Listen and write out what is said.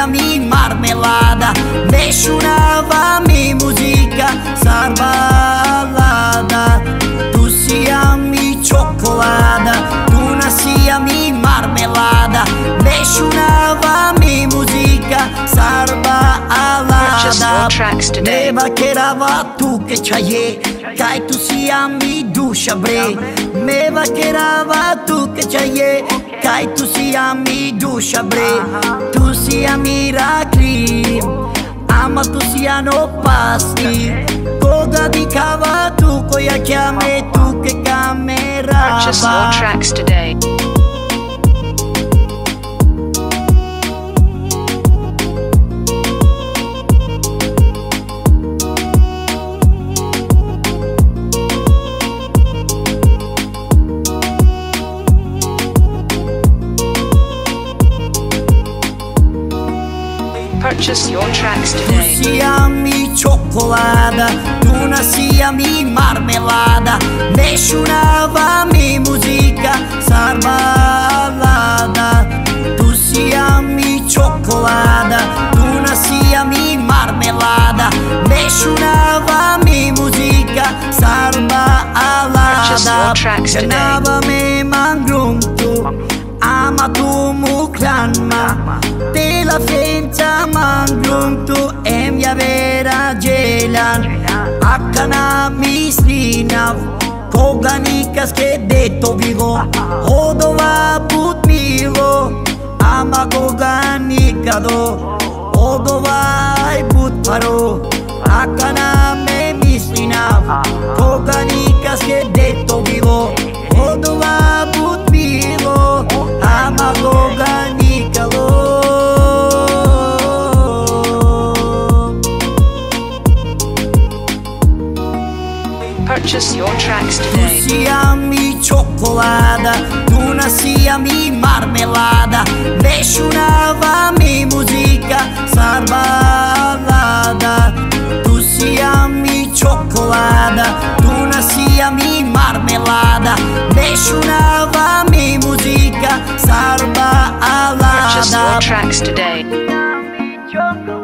siami marmelada, nessunavami musica, sarballada. Tu siami cioccolata, tu non siami marmelada, nessunavami musica, sarballada. Neva che rava tu che c'hai, che tu siami duscia bre. Neva che rava tu che c'hai, che tu siami duscia bre. Tu siami miracoli, ama tu siano pasti. Koga di cava tu koya chiame tu che camera. Purchase your tracks today. Purchase your tracks today. Tu siami cioccolata, tu non siami marmelada, nessunavami musica, sarballada. Tu siami cioccolata, tu non siami marmelada, nessunavami musica, Purchase your sarballada. tracks today. Ganavame mangruntu, ama tu muklanma. Te la fența mangruntu em ya vera gelan. Akana mislina, koganikas ke deto vigo. Odova put migo, ama koganikado. Odova put paro, akana me mislina, koganikas ke deto vigo. Odova put migo, ama koganikado. Purchase your tracks Tu today. siami cioccolata, tu non siami marmelada, nessunavami musica, sarballada. Tu siami cioccolata, tu non siami marmelada, nessunavami musica, Purchase your sarballada. tracks today.